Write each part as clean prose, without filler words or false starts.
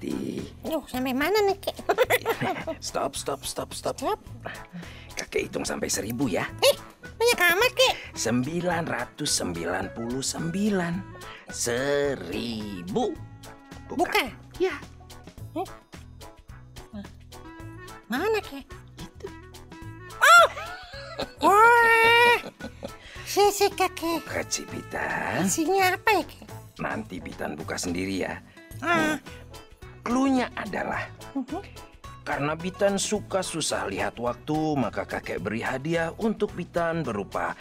Nanti. Sampai mana nih, Kek? Stop. Kakek hitung sampai 1000 ya. Banyak amat, Kek. 999. 1000. Bukan? Ya. Mana, Kek? Itu. Wah, sisi Kakek. Kecil Bitan. Isinya apa ya, Kek? Nanti Bitan buka sendiri ya. Cluenya adalah karena Bitan suka susah lihat waktu, maka kakek beri hadiah untuk Bitan berupa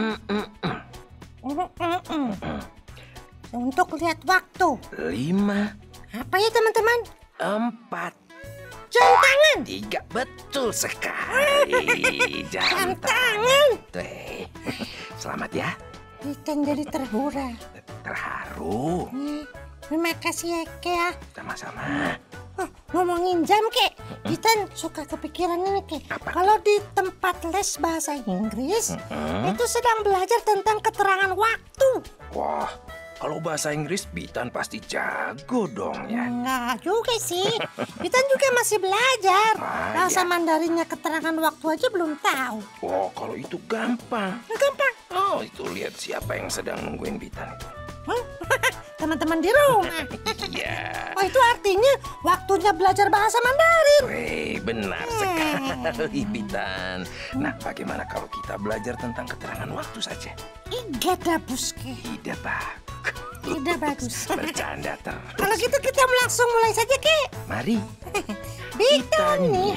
Untuk lihat waktu. 5, Apa ya, teman-teman? 4, Jam tangan. 3. Betul sekali. Jam tangan. Tuh. Selamat ya. Bitan jadi terhura. Terharu. Terima kasih ya, Kek ya. Sama-sama. Ngomongin jam, Kek, Bitan suka kepikiran ini, Kek. Apa? Kalau di tempat les bahasa Inggris, itu sedang belajar tentang keterangan waktu. Wah, kalau bahasa Inggris Bitan pasti jago dong ya. Enggak juga sih. Bitan juga masih belajar. Bahasa Mandarinnya keterangan waktu aja belum tahu. Oh, kalau itu gampang. Gampang. Oh, itu lihat siapa yang sedang nungguin Bitan itu. Teman-teman di rumah. Iya. Oh, itu artinya waktunya belajar bahasa Mandarin. Wih, benar sekali Bitan. Nah, bagaimana kalau kita belajar tentang keterangan waktu saja? Ide bagus, Kek. Ide bagus. Ide bagus. Bercanda terus. Kalau gitu kita langsung mulai saja, Kek. Mari. Bitan nih.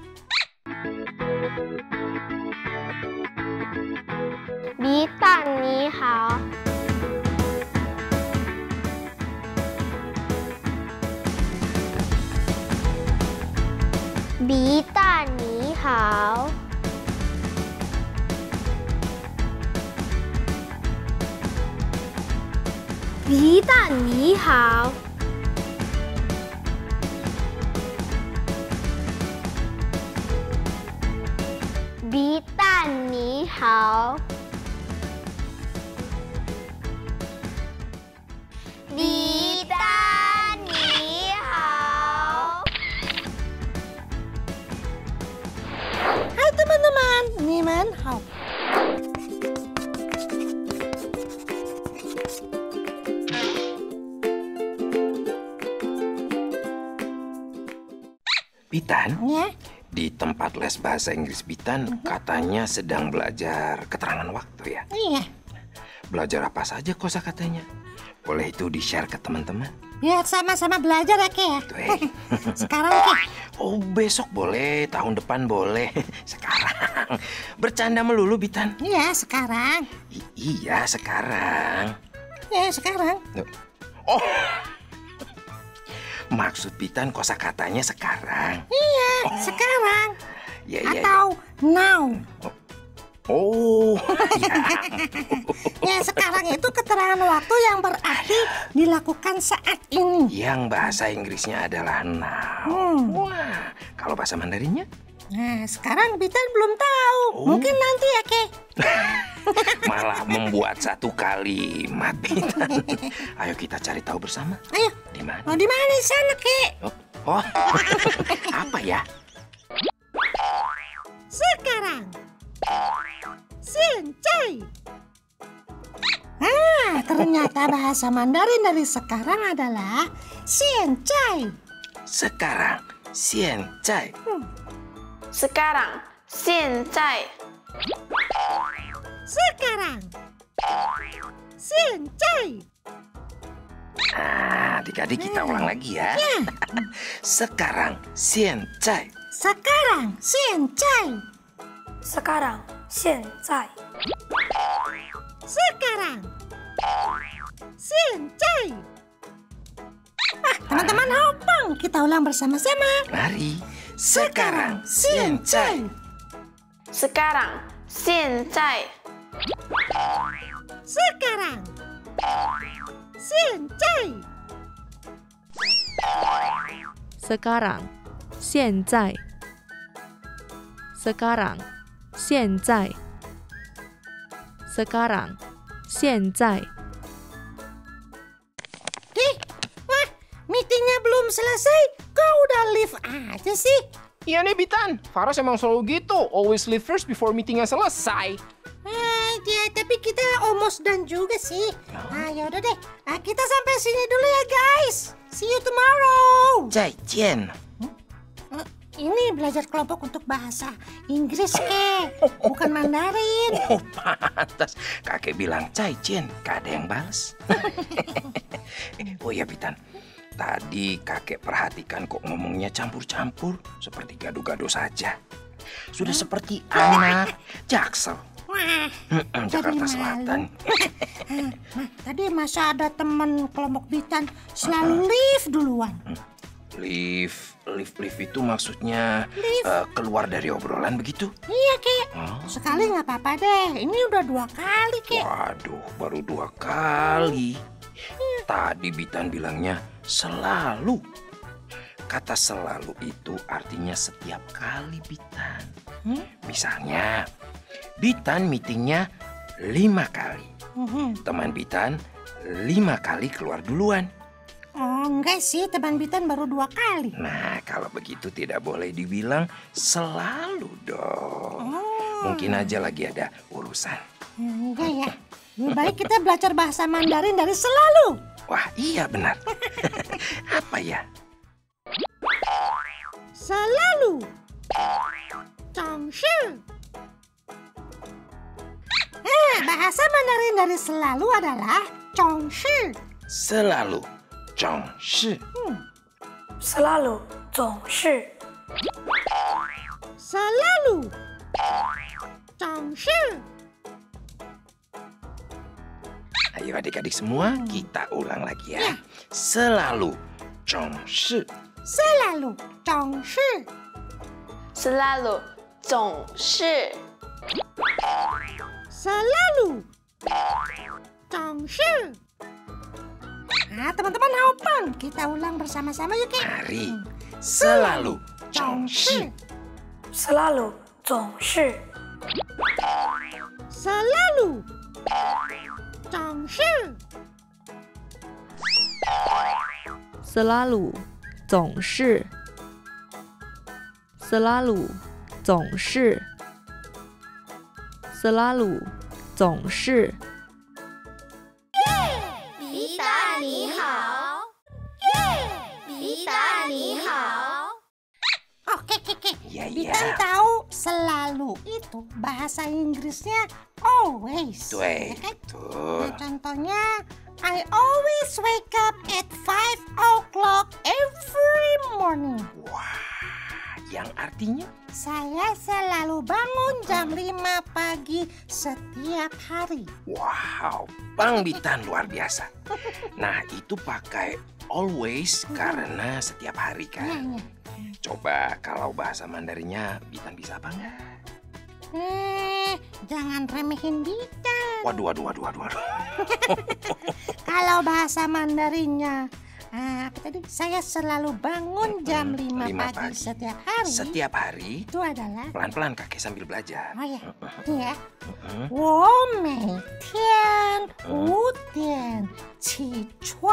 Bitan nih, hao. Bitan nih, hao. Bitan nih, hao. Bitan nih, hao. Bitan nih, hao. Hai teman-teman, ni man hao. Bitan, Ya, di tempat les bahasa Inggris Bitan katanya sedang belajar keterangan waktu ya. iya. Belajar apa saja kosakatanya? Boleh itu di-share ke teman-teman? Biar sama-sama belajar ya, Kek ya. Tuh, Sekarang, Kek. Oh, besok boleh, tahun depan boleh. Sekarang. Bercanda melulu, Bitan. Iya, sekarang. Iya, sekarang. Ya, sekarang. Oh. Maksud Bitan kosakatanya sekarang. Iya, sekarang. Ya. Atau now. Oh. Ya, sekarang itu keterangan waktu yang berarti dilakukan saat ini. Yang bahasa Inggrisnya adalah now. Wah, kalau bahasa Mandarinnya? Nah, sekarang Bitan belum tahu. Mungkin nanti ya, Kek. Malah membuat satu kalimat, Bitan. Ayo kita cari tahu bersama. Ayo. Di mana? Oh, di mana di sana, Kek? Oh. Apa ya? Sekarang. Sincai. Ternyata bahasa Mandarin dari sekarang adalah sincai. Sekarang, siancai. Sekarang, 现在. Sekarang. Sincai. Adik-adik kita ulang lagi ya. Sekarang, siancai. Sekarang, sincai. Sekarang, 现在. Sekarang. Sincai. Teman-teman hopang, kita ulang bersama-sama. Mari. Sekarang, siancai. Sekarang, 现在. Sekarang. Sincai. Sekarang, 现在. Sekarang, 现在. Sekarang, 现在. Wah, meetingnya belum selesai. selesai, kau udah leave aja sih. Iya nih Bitan, Faras emang selalu gitu. Always leave first before meetingnya selesai. Ya, tapi kita almost done juga sih. Yaudah deh, kita sampai sini dulu ya guys. See you tomorrow. Zaijian. Ini belajar kelompok untuk bahasa Inggris, bukan Mandarin. Oh, pantas. Kakek bilang Zaijian, gak ada yang balas. Oh ya Bitan, tadi kakek perhatikan kok ngomongnya campur-campur, seperti gado-gado saja. Sudah seperti anak Jaksel. Wah, Jakarta Selatan. Tadi masa ada teman kelompok Bitan selalu leave duluan. Leave itu maksudnya keluar dari obrolan begitu? Iya, Kek. Sekali nggak apa-apa deh. Ini udah 2 kali, Kek. Waduh, baru 2 kali. Tadi Bitan bilangnya selalu. Kata selalu itu artinya setiap kali Bitan. Misalnya, Bitan meetingnya 5 kali. Teman Bitan 5 kali keluar duluan. Oh, enggak sih, teman Bitan baru 2 kali. Nah, kalau begitu tidak boleh dibilang selalu dong. Mungkin aja lagi ada urusan. Enggak ya. Lebih baik kita belajar bahasa Mandarin dari selalu. Wah, iya benar. Apa ya? Selalu. Zhongshi. Bahasa Mandarin dari selalu adalah zhongshi. Selalu. Zhongshi. Selalu 总是 Selalu. Zhongshi. Ayo adik-adik semua, kita ulang lagi ya. Selalu. Zhongshi. Selalu. Zhongshi. selalu 总是 Selalu. Zhongshi. Nah, teman-teman Haopang, kita ulang bersama-sama yuk, Kek. Mari. Selalu. Zhongshi. selalu 总是 Selalu. Zhongshi. selalu 总是 selalu 总是 selalu 总是比达你好比达你好 Oke, Iya, Bitan iya. tahu selalu itu bahasa Inggrisnya always. Tuh, ya kan? betul. Nah, contohnya, I always wake up at 5 o'clock every morning. Wah, yang artinya? Saya selalu bangun jam 5 pagi setiap hari. Wow, Bang Bitan luar biasa. Nah, itu pakai always karena setiap hari kan. Iya. Coba kalau bahasa Mandarinnya Bitan bisa apa enggak? Jangan remehin Bitan. Waduh. Kalau bahasa Mandarinnya, apa tadi? Saya selalu bangun jam 5 pagi setiap hari. Setiap hari? Itu adalah Pelan-pelan kakek sambil belajar. Oh ya, ini ya. 我每天5点起床。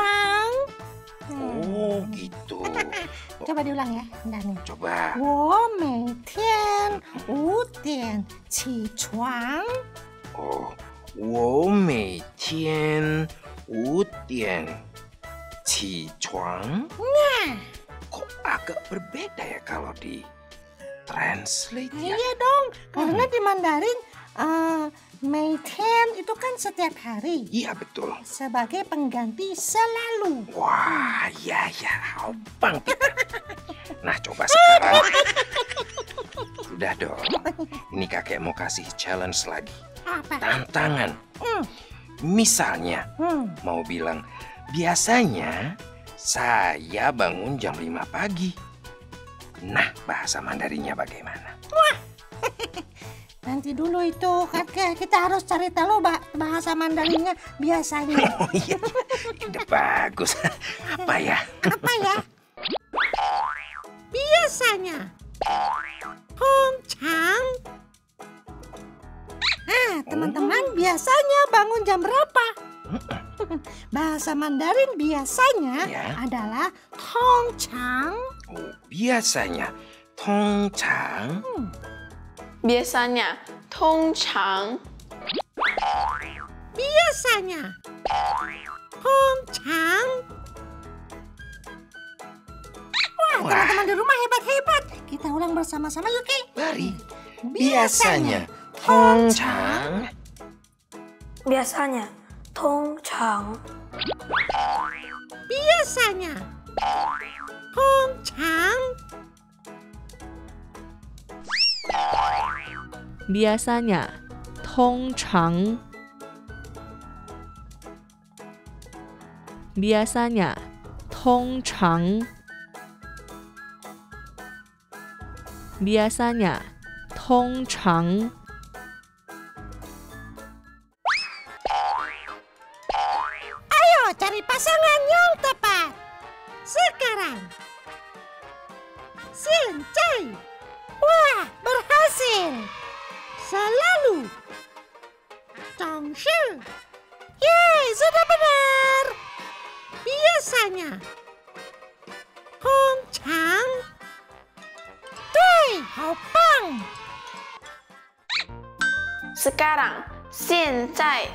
Oh, gitu. Coba diulang ya, bentar nih. Coba. 我每天5点起床。 Oh, 我每天5点起床. Kok agak berbeda ya kalau di translate ya? Iya dong, karena di Mandarin 每天 itu kan setiap hari. Iya betul. Sebagai pengganti selalu. Wah, ya, Bang Peter. Nah, coba sekarang. Sudah dong. Ini kakek mau kasih challenge lagi. Apa? Tantangan. Misalnya, mau bilang, biasanya saya bangun jam 5 pagi. Nah, bahasa Mandarinnya bagaimana? Nanti dulu itu, kita harus cari tahu bahasa Mandarinnya biasanya. Oh iya, ide bagus. Apa ya? Apa ya? Biasanya. Hongchang. Teman-teman biasanya bangun jam berapa? Bahasa Mandarin biasanya Ya. adalah tongchang. Oh, biasanya. Tongchang. Biasanya, 通常 Biasanya tongchang. Wah, Wah. teman-teman di rumah hebat-hebat. Kita ulang bersama-sama yuk, Ki. Mari. Biasanya. Tongchang. biasanya, 通常 Biasanya tongchang. biasanya, 通常 biasanya, 通常 biasanya, 通常 Ayo cari pasangan yang tepat. Sekarang. Sincai. Wah, berhasil. Selalu. Zhongshi. Yeay, sudah benar. Biasanya. Tongchang. Dui, hopang. sekarang, 现在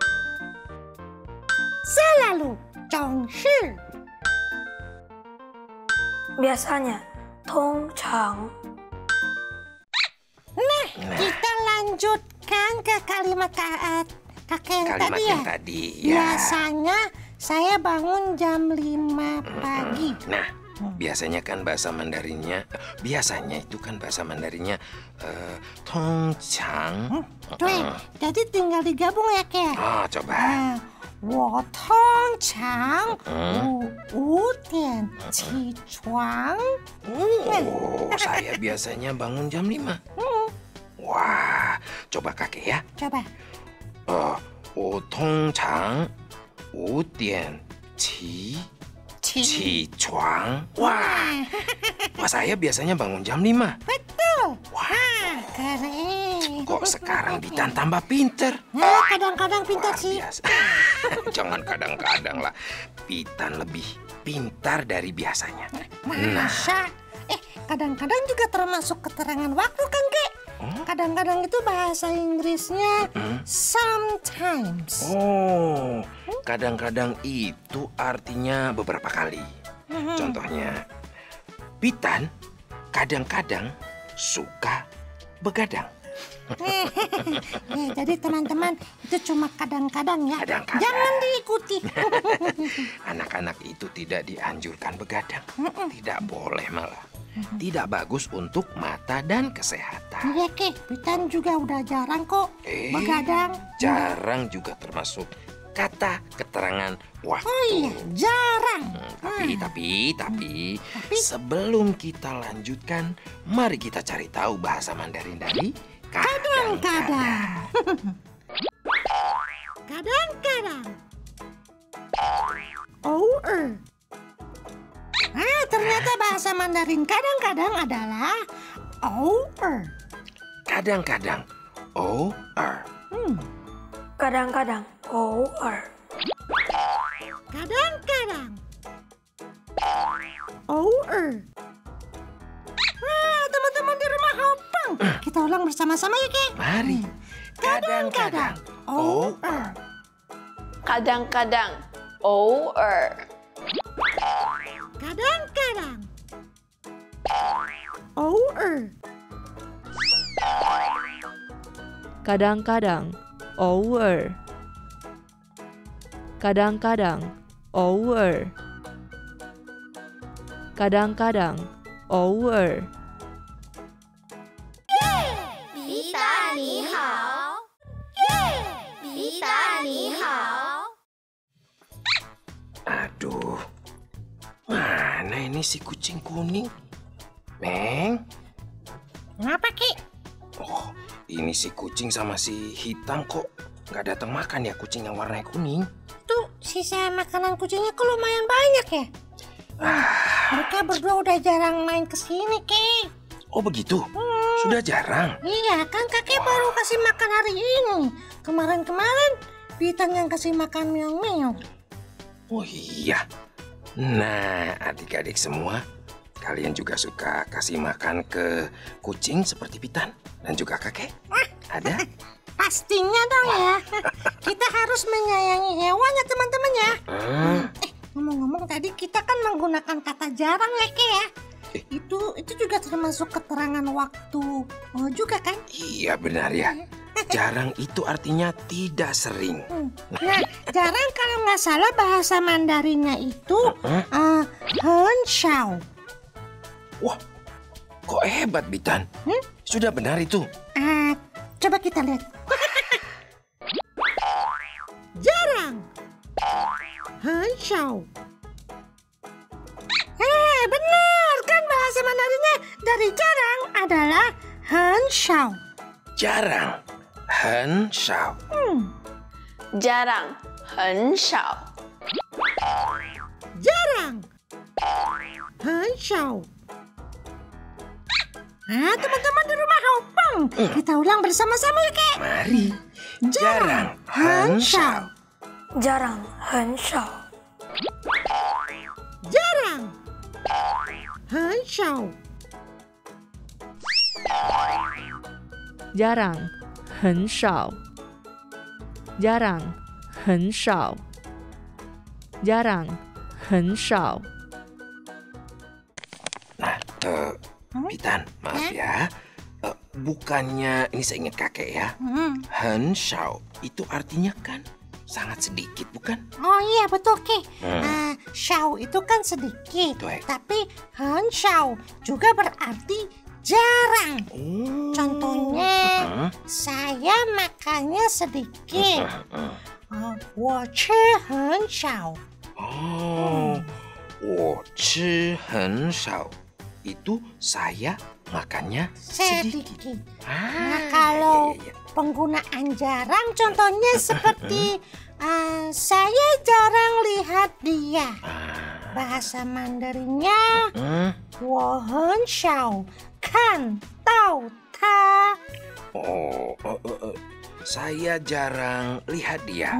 Selalu. Zhongshi. biasanya, 通常 Nah, kita lanjutkan ke kalimat kakek yang Kalimat tadi ya. yang tadi. Ya. Biasanya saya bangun jam 5 pagi. Nah, biasanya kan bahasa Mandarinnya, biasanya itu kan bahasa Mandarinnya tongchang. Tuh, jadi tinggal digabung ya, Kek. Oh, coba. 我通常5点起床。 Oh, saya biasanya bangun jam 5. Wah, coba kakek ya. Coba. 我通常5点起床. Wah, saya biasanya bangun jam 5. Betul. Wah, Keren. kok sekarang Bitan tambah pinter? Nah, kadang-kadang pintar Luar sih. biasa. Jangan kadang-kadang lah. Bitan lebih pintar dari biasanya. Masa? Kadang-kadang juga termasuk keterangan waktu kan, Kek? Kadang-kadang itu bahasa Inggrisnya sometimes. Oh, kadang-kadang itu artinya beberapa kali. Contohnya, Bitan kadang-kadang suka begadang. Jadi teman-teman, itu cuma kadang-kadang ya. Kadang-kadang. Jangan diikuti. Anak-anak itu tidak dianjurkan begadang. Tidak boleh malah. Tidak bagus untuk mata dan kesehatan. Iya, Kek. Bitan juga udah jarang kok begadang. Jarang juga termasuk kata keterangan waktu. Oh iya, jarang. Tapi sebelum kita lanjutkan, mari kita cari tahu bahasa Mandarin dari Kadang-kadang. Kadang-kadang. Ternyata bahasa Mandarin kadang-kadang adalah Kadang-kadang, kadang-kadang, 偶尔 Kadang-kadang. Teman-teman di rumah hopang. Kita ulang bersama-sama ya, Kek. Mari. Kadang-kadang, kadang-kadang, 偶尔 Kadang-kadang. kadang-kadang, 偶尔 kadang-kadang, 偶尔 kadang-kadang, 偶尔比达你好，比达你好。 Aduh, mana ini si kucing kuning? Meng? Kenapa, Ki? Oh, ini si kucing sama si hitam kok nggak datang makan ya, kucing yang warna kuning? Tuh, sisa makanan kucingnya kok lumayan banyak ya. Mereka berdua udah jarang main ke sini, Ki. Oh begitu? Sudah jarang? Iya, kan kakek baru kasih makan hari ini. Kemarin-kemarin Pitan yang kasih makan meong-meong. Oh iya. Nah, adik-adik semua, kalian juga suka kasih makan ke kucing seperti Pitan dan juga kakek? Ada? Pastinya dong ya. Kita harus menyayangi hewan ya teman-teman ya. Ngomong-ngomong tadi kita kan menggunakan kata jarang ya Ke ya. Itu juga termasuk keterangan waktu juga kan? Iya benar ya. Jarang itu artinya tidak sering. Nah, jarang kalau nggak salah bahasa Mandarinnya itu henshao. Wah, kok hebat Pitan? Sudah benar itu. Coba kita lihat. Jarang. Henshao. Benar kan bahasa Mandarinnya dari jarang adalah henshao. Jarang. Henshao. jarang, 很少. Jarang. Henshao. Teman-teman di rumah Haopang, kita ulang bersama-sama ya, Kek. Mari. Jarang. Henshao. jarang, 很少. Jarang. Henshao. jarang, 很少. jarang, 很少. jarang, 很少. Nah, Pitan, maaf ya. Bukannya, ini saya ingat kakek ya. Henshao itu artinya kan sangat sedikit, bukan? Oh iya betul, Ki. Shao itu kan sedikit, Baik. tapi henshao juga berarti jarang. Contohnya, saya makannya sedikit. 我吃很少. Oh, 我吃很少. Itu saya makannya sedikit. Sedikit. Nah, kalau iya. penggunaan jarang contohnya seperti saya jarang lihat dia. Bahasa Mandarinnya 我很少看到他. Oh, saya jarang lihat dia.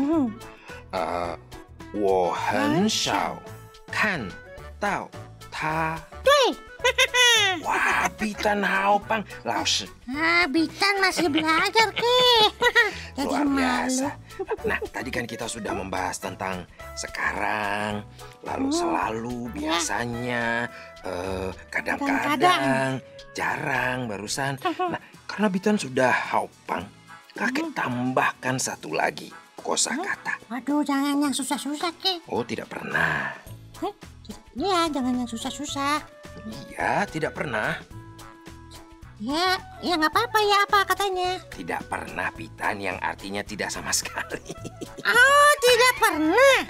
我很少看到他. 对. Wah, Pitan Haopang, Laos. Bitan masih belajar, Ki. Jadi Luar malu. biasa. Nah, tadi kan kita sudah membahas tentang sekarang, lalu selalu, biasanya, kadang-kadang, jarang, barusan. Nah, karena Bitan sudah Haopang, kakek tambahkan satu lagi kosakata. Waduh, jangan yang susah-susah, Ki. Oh, tidak pernah. Iya, jangan yang susah-susah. Iya, tidak pernah. Ya nggak apa-apa ya, apa katanya? Tidak pernah, Pitan, yang artinya tidak sama sekali. Oh, tidak pernah.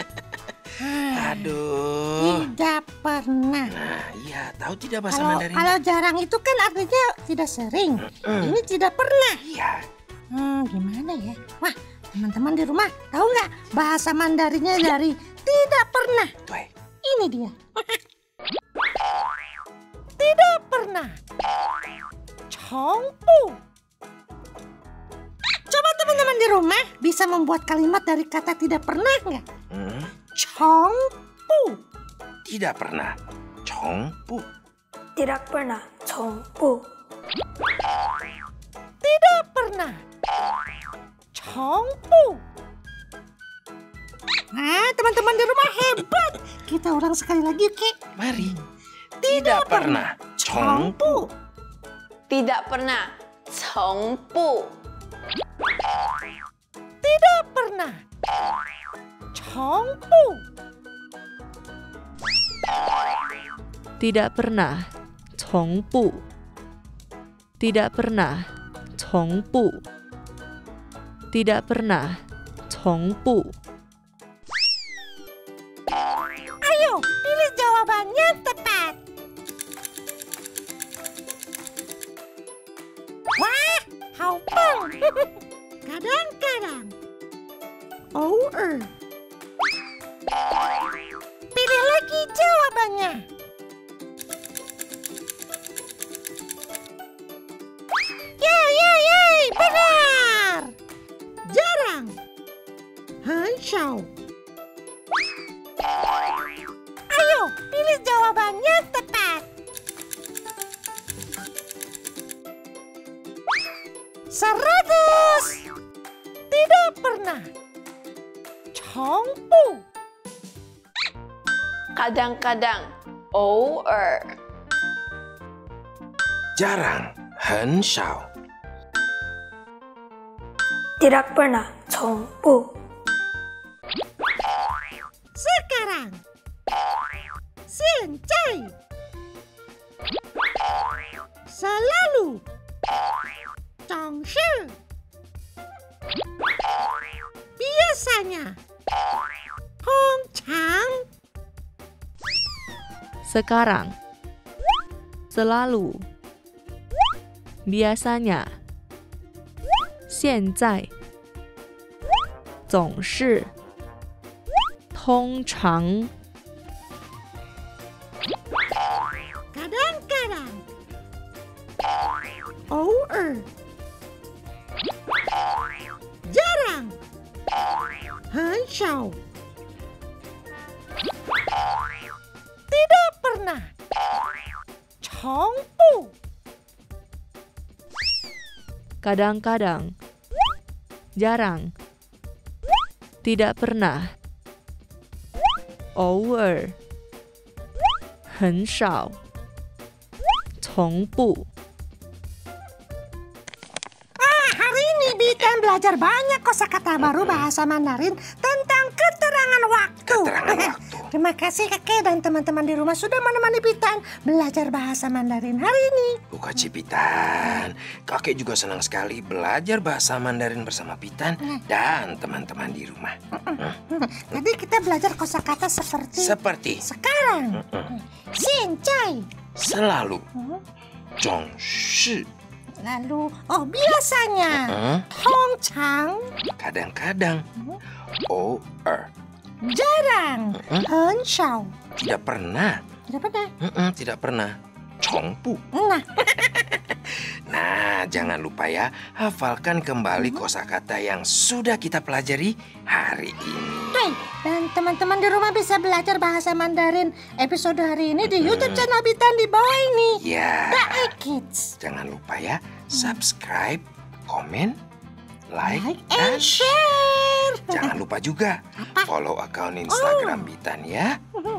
Aduh. Tidak pernah. Nah, iya, tahu tidak bahasa Mandarin? Kalau jarang itu kan artinya tidak sering. Ini tidak pernah. Iya. Gimana ya? Wah, teman-teman di rumah tahu nggak bahasa Mandarinnya dari tidak pernah? Tuh, Ini dia. Tidak pernah. Chongpu. Coba teman-teman di rumah bisa membuat kalimat dari kata tidak pernah nggak? Chongpu. tidak pernah. Chongpu. tidak pernah, 从不. Tidak pernah. Chongpu. Teman-teman di rumah hebat. Kita ulang sekali lagi, Ki. Mari. Tidak pernah. Chongpu. tidak pernah, 从不. Tidak pernah. Chongpu. tidak pernah, 从不. tidak pernah, 从不. tidak pernah, 从不. Ayo, pilih jawabannya tepat. Wah, Haopang. Kadang-kadang. Over. Pilih lagi jawabannya. Yeay, benar. Jarang. 小。 Ayo, pilih jawaban yang tepat. 100. Tidak pernah. 从不. Kadang-kadang, 偶尔. Jarang, 很少. Tidak pernah, 从不. Sekarang. 现在. Selalu. 总是. Biasanya. 通常. Sekarang. Selalu. Biasanya. 现在。总是。通常。 Kadang-kadang. 偶尔. Jarang. 很少. Tidak pernah. 从不. Kadang-kadang. Jarang. Tidak pernah. 偶尔。很少。从不。 Hari ini Bitan belajar banyak kosakata baru bahasa Mandarin tentang keterangan waktu. Keterangan waktu. Terima kasih kakek dan teman-teman di rumah sudah menemani Bitan belajar bahasa Mandarin hari ini. Bukan Cipitan. Kakek juga senang sekali belajar bahasa Mandarin bersama Pitan dan teman-teman di rumah. Tadi kita belajar kosakata seperti sekarang. 现在. Selalu. 总是. Lalu, biasanya. 通常. Kadang-kadang. 偶尔. Jarang. 很少. Tidak pernah. Tidak pernah. Tidak pernah. 从不. Nah, jangan lupa ya, hafalkan kembali kosakata yang sudah kita pelajari hari ini. Dan teman-teman di rumah bisa belajar bahasa Mandarin episode hari ini di YouTube channel Bitan di bawah ini. Ya. The Kids. Jangan lupa ya, subscribe, komen, like, and dan share. jangan lupa juga follow akun Instagram Bitan ya.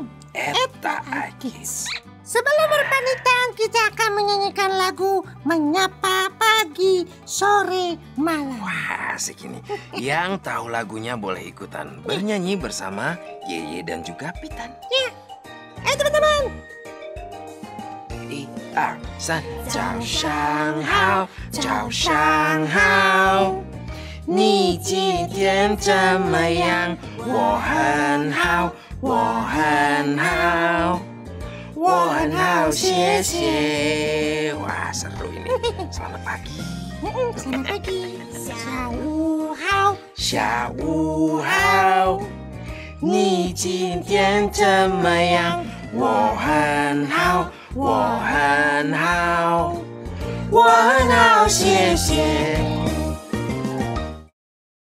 @kids. Sebelum berpamitan, kita akan menyanyikan lagu Menyapa Pagi, Sore, Malam. Wah, asik ini. Yang tahu lagunya boleh ikutan bernyanyi bersama Yeye dan juga Pitan. Ya. Teman-teman. 1、2、3，早上好，早上好，你今天怎么样？我很好，我很好。我很好，谢谢。Wah, seru ini. Selamat pagi. Selamat pagi. 下午好， 下午好，你今天怎么样？我很好，我很好，我很好，谢谢。